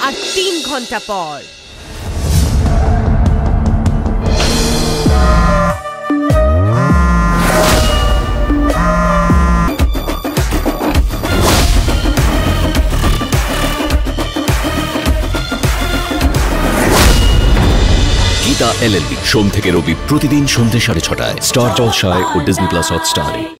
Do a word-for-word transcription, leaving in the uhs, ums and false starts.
আর তিন ঘন্টা পর এল এল বি সোম থেকে রবি প্রতিদিন সন্ধ্যে সাড়ে ছটায় স্টার জলসায় ও ডিজনি প্লাস হটস্টারে।